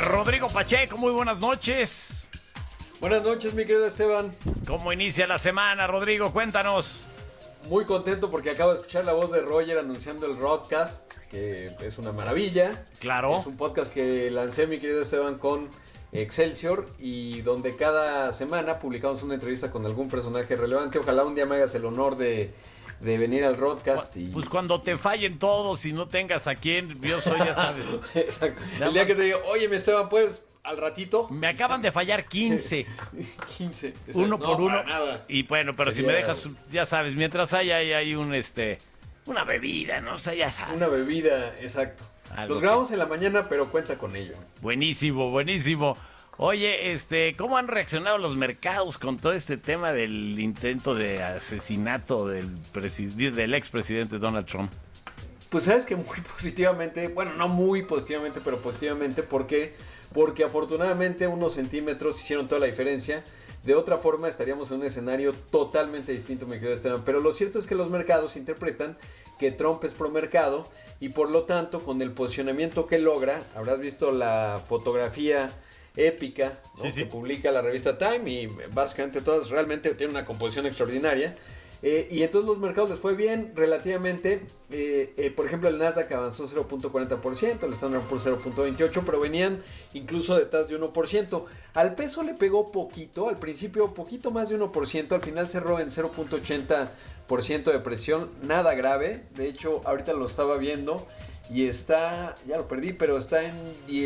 Rodrigo Pacheco, muy buenas noches. Buenas noches, mi querido Esteban. ¿Cómo inicia la semana, Rodrigo? Cuéntanos. Muy contento porque acabo de escuchar la voz de Roger anunciando el Rodcast, que es una maravilla. Claro. Es un podcast que lancé, mi querido Esteban, con Excelsior, y donde cada semana publicamos una entrevista con algún personaje relevante. Ojalá un día me hagas el honor de venir al Rodcast. Pues cuando te fallen todos y no tengas a quién, yo soy, ya sabes. Exacto. El día que te diga, oye, mi Esteban, pues, al ratito. Me acaban de fallar 15. 15. Uno por uno. Nada. Y bueno, pero Sería... si me dejas, ya sabes, mientras hay una bebida, ¿no? O sea, ya sabes. Una bebida, exacto. Los grabamos en la mañana, pero cuenta con ello. Buenísimo, buenísimo. Oye, ¿cómo han reaccionado los mercados con todo este tema del intento de asesinato del expresidente Donald Trump? Pues sabes que muy positivamente, bueno, no muy positivamente, pero positivamente, ¿por qué? Porque afortunadamente unos centímetros hicieron toda la diferencia. De otra forma estaríamos en un escenario totalmente distinto, mi querido Esteban. Pero lo cierto es que los mercados interpretan que Trump es promercado y por lo tanto con el posicionamiento que logra, habrás visto la fotografía épica, ¿no? Sí. Que publica la revista Time, y básicamente todas realmente tienen una composición extraordinaria. Y entonces los mercados les fue bien relativamente. Por ejemplo, el Nasdaq avanzó 0.40%, el Standard Poor's 0.28%, pero venían incluso detrás de 1%. Al peso le pegó poquito, al principio poquito más de 1%, al final cerró en 0.80% de presión, nada grave. De hecho, ahorita lo estaba viendo y está, ya lo perdí, pero está en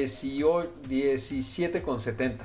17.70,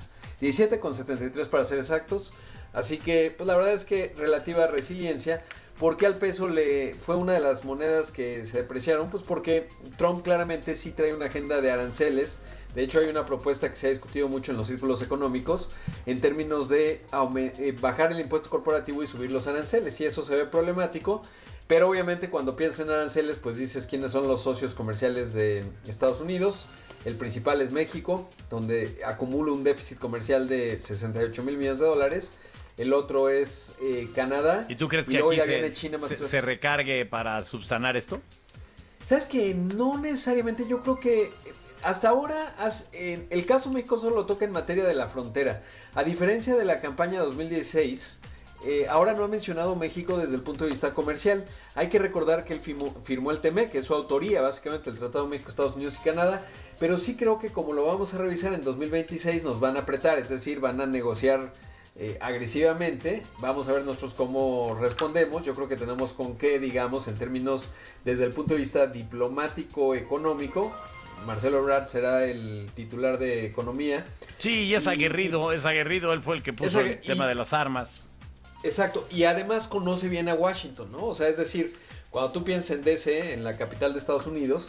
17.73 para ser exactos. Así que, pues la verdad es que relativa resiliencia. ¿Por qué al peso le fue una de las monedas que se depreciaron? Pues porque Trump claramente sí trae una agenda de aranceles. De hecho, hay una propuesta que se ha discutido mucho en los círculos económicos en términos de bajar el impuesto corporativo y subir los aranceles. Y eso se ve problemático. Pero obviamente cuando piensas en aranceles, pues dices quiénes son los socios comerciales de Estados Unidos. El principal es México, donde acumula un déficit comercial de 68 mil millones de dólares. El otro es Canadá. ¿Y tú crees que aquí se recargue para subsanar esto? ¿Sabes qué? No necesariamente. Yo creo que hasta ahora el caso México solo lo toca en materia de la frontera. A diferencia de la campaña 2016, ahora no ha mencionado México desde el punto de vista comercial. Hay que recordar que él firmó el TEMEC, que es su autoría, básicamente el Tratado México, Estados Unidos y Canadá. Pero sí creo que como lo vamos a revisar en 2026 nos van a apretar, es decir, van a negociar agresivamente. Vamos a ver nosotros cómo respondemos. Yo creo que tenemos con qué, digamos, en términos desde el punto de vista diplomático económico. Marcelo Ebrard será el titular de economía. Sí, y es aguerrido, él fue el que puso el tema de las armas. Exacto, y además conoce bien a Washington, ¿no? O sea, es decir, cuando tú piensas en DC, en la capital de Estados Unidos,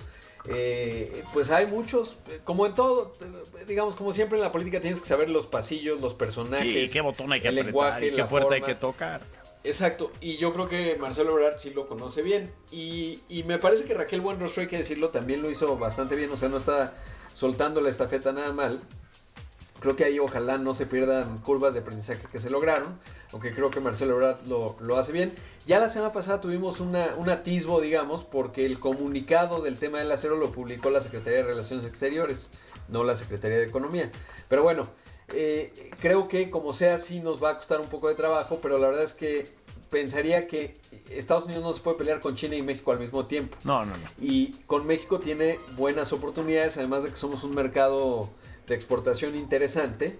pues hay muchos, como en todo, digamos, como siempre en la política tienes que saber los pasillos, los personajes, sí, qué botón hay que el apretar, lenguaje, qué la puerta forma. hay que tocar. Exacto, y yo creo que Marcelo Ebrard sí lo conoce bien, y me parece que Raquel Buenrostro, hay que decirlo, también lo hizo bastante bien. O sea, no está soltando la estafeta nada mal. Creo que ahí ojalá no se pierdan curvas de aprendizaje que se lograron, aunque creo que Marcelo Ebrard lo hace bien. Ya la semana pasada tuvimos un atisbo, digamos, porque el comunicado del tema del acero lo publicó la Secretaría de Relaciones Exteriores, no la Secretaría de Economía. Pero bueno, creo que como sea sí nos va a costar un poco de trabajo, pero la verdad es que pensaría que Estados Unidos no se puede pelear con China y México al mismo tiempo. No. Y con México tiene buenas oportunidades, además de que somos un mercado de exportación interesante,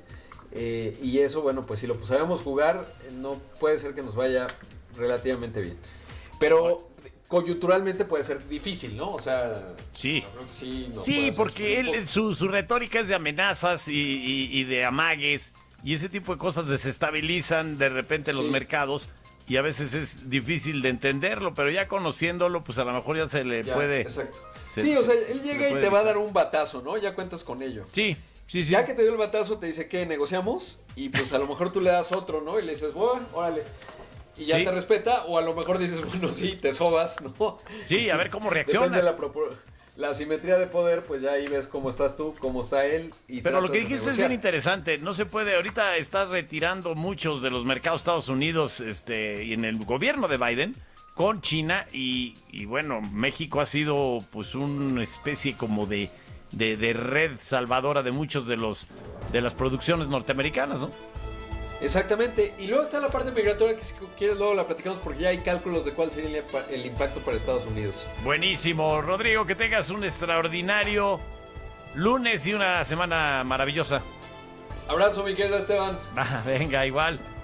y eso, bueno, pues si lo sabemos jugar, no puede ser que nos vaya relativamente bien, pero coyunturalmente puede ser difícil, ¿no? O sea, sí, creo que sí, sí, porque su retórica es de amenazas y de amagues, y ese tipo de cosas desestabilizan de repente los mercados, y a veces es difícil de entenderlo, pero ya conociéndolo, pues a lo mejor ya se le puede... Exacto. Sí, o sea, él llega y te va a dar un batazo, ¿no? Ya cuentas con ello. Sí. Ya que te dio el batazo, te dice que negociamos, y pues a lo mejor tú le das otro, ¿no? Y le dices, bueno, órale. Y ya te respeta, o a lo mejor dices, bueno, sí, te sobas, ¿no? Sí, a ver cómo reaccionas. Depende de la asimetría de poder, pues ya ahí ves cómo estás tú, cómo está él. Pero lo que dijiste es bien interesante. No se puede, ahorita estás retirando muchos de los mercados de Estados Unidos y en el gobierno de Biden con China, y bueno, México ha sido pues una especie como de de red salvadora de muchos de las producciones norteamericanas, ¿no? Exactamente, y luego está la parte migratoria que si quieres luego la platicamos porque ya hay cálculos de cuál sería el impacto para Estados Unidos. Buenísimo, Rodrigo, que tengas un extraordinario lunes y una semana maravillosa. Abrazo, mi querido Esteban. Venga, igual.